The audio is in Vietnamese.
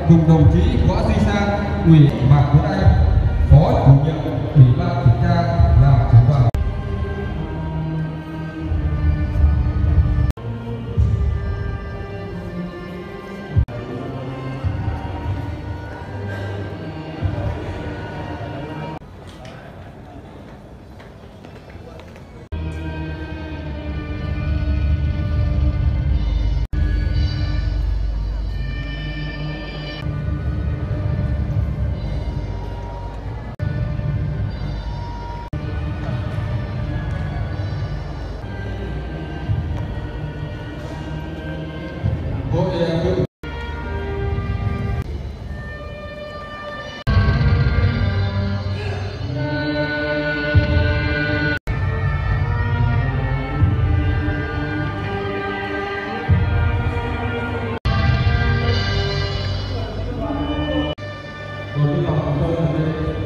cùng đồng chí Võ Duy Sang, ủy Mạc Tuấn Anh, phó chủ nhiệm ủy ban kiểm tra làm trưởng đoàn. Tôi